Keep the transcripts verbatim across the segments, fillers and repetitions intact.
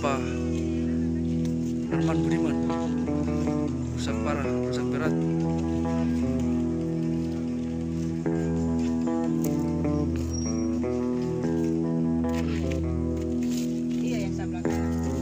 gempa Herman Budiman, rusak parah, rusak berat. Iya yang saya belakang.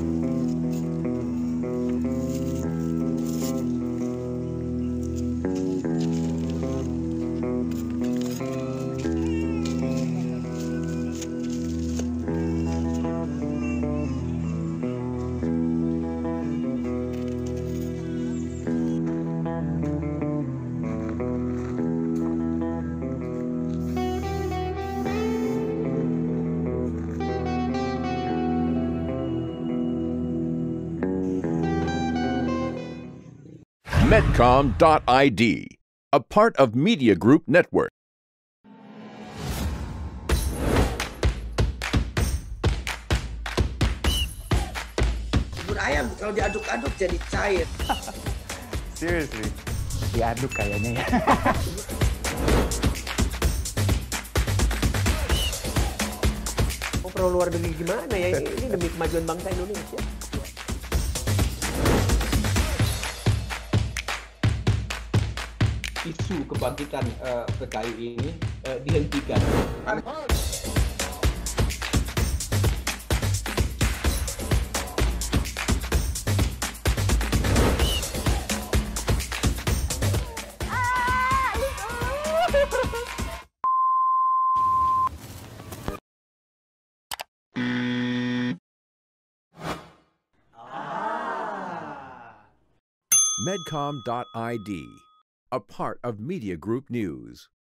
Medcom dot I D, a part of Media Group Network. Bubur ayam kalau diaduk-aduk jadi cair. Seriously? Diaduk kayaknya ya. Mau perlu luar negeri gimana ya? Ini demi kemajuan bangsa Indonesia. Isu kebangkitan uh, P K I ini uh, dihentikan. Medcom dot I D, a part of Media Group News.